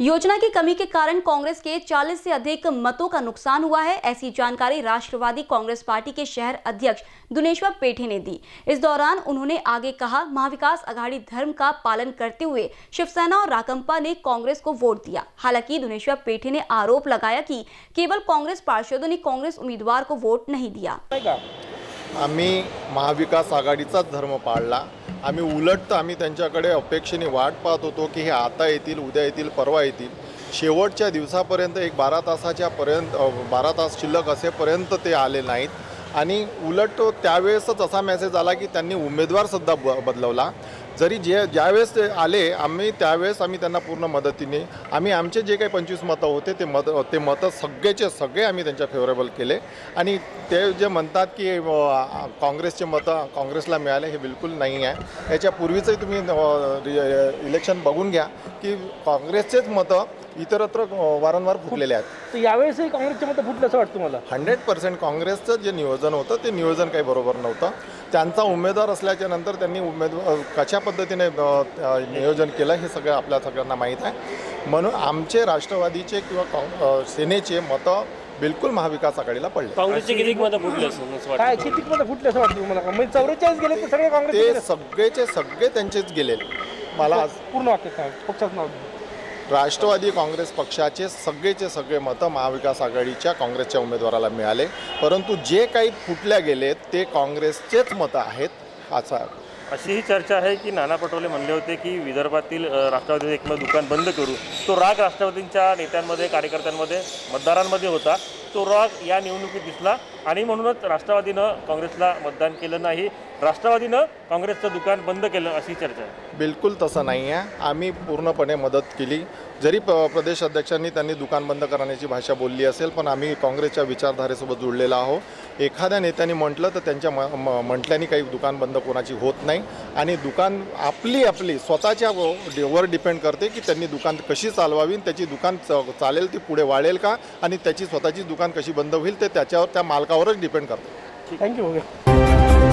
योजना की कमी के कारण कांग्रेस के 40 से अधिक मतों का नुकसान हुआ है। ऐसी जानकारी राष्ट्रवादी कांग्रेस पार्टी के शहर अध्यक्ष दुनेश्वर पेठे ने दी। इस दौरान उन्होंने आगे कहा, महाविकास आघाड़ी धर्म का पालन करते हुए शिवसेना और राकंपा ने कांग्रेस को वोट दिया। हालांकि दुनेश्वर पेठे ने आरोप लगाया कि केवल कांग्रेस पार्षदों ने कांग्रेस उम्मीदवार को वोट नहीं दिया। आम्ही महाविकास आघाडीचाच धर्म पाळला। आम्ही उलट आम्ही त्यांच्याकडे अपेक्षेने वाट पाहत होतो की हे आता येतील, उद्या येतील, परवा येतील। शेवटच्या दिवसापर्यंत एक 12 तास शिल्लक असेपर्यंत ते आले नाहीत आणि उलट त्यावेळेसच असा मेसेज आला की त्यांनी उमेदवार सुद्धा बदलवला। जरी ज्यावेळेस ते आले त्यावेळेस आम्ही त्यांना पूर्ण मदतीने आमचे जे काही 25 मतं होते ते मतं सगळेचे सगळे आम्ही त्यांच्या फेवरेबल केले आणि ते जे म्हणतात की काँग्रेसचे मतं काँग्रेसला मिळाले हे बिलकुल नाही आहे। याच्यापूर्वीचंही तुम्ही इलेक्शन बघून घ्या की काँग्रेसचेच मतं इतरत्र वारंवार फुटलेले आहेत। तर यावेळेसही काँग्रेसचे मतं फुटले असं वाटतं मला। 100% काँग्रेसचं जे नियोजन होतं ते नियोजन काही बरोबर नव्हतं। त्यांचा उमेदवार असल्याच्या नंतर त्यांनी उमेदवार कशा पद्धतीने नियोजन केलं हे सगळं आपल्या सगळ्यांना माहीत आहे। म्हणून आमचे राष्ट्रवादीचे किंवा सेनेचे मतं बिलकुल महाविकास आघाडीला पडले। काँग्रेसचे किती मतं फुटले काय किती मतं फुटले असं वाटतं मला? म्हणजे 44 गेले तर सगळे काँग्रेस ते सगळेचे सगळे त्यांचेच गेले। मला पूर्ण वाक्य काय पक्षाचं नाव राष्ट्रवादी काँग्रेस पक्षाचे सगळेचे सगळे मतं महाविकास आघाडीच्या काँग्रेसच्या उमेदवाराला मिळाले, परंतु जे काही फुटल्या गेलेत ते काँग्रेसचेच मतं आहेत। अशी ही चर्चा आहे की नाना पटोले म्हणले होते की विदर्भातील राष्ट्रवादीचं एकमेव दुकान बंद करू। तो राग राष्ट्रवादींच्या नेत्यांमध्ये, कार्यकर्त्यांमध्ये, मतदारांमध्ये होता। तो राग या निवडणुकीत दिसला आणि म्हणूनच राष्ट्रवादीनं काँग्रेसला मतदान केलं नाही, राष्ट्रवादीनं काँग्रेसचं दुकान बंद केलं अशी चर्चा आहे। बिलकुल तसं नाही आहे। आम्ही पूर्णपणे मदत केली। जरी प्रदेश अध्यक्षांनी त्यांनी दुकान बंद करण्याची भाषा बोलली असेल, पण आम्ही काँग्रेसच्या विचारधारेसोबत जुळलेला आहोत। एखाद्या नेत्याने म्हटलं तर त्यांच्या म्हटल्याने काही दुकान बंद कोणाची होत नाही आणि दुकान आपली स्वतःच्या वर डिपेंड करते की त्यांनी दुकान कशी चालवावी, त्याची दुकान चालेल ती पुढे वाढेल का आणि त्याची स्वतःची दुकान कशी बंद होईल ते त्याच्यावर त्या मालकावरच डिपेंड करते। थँक्यू।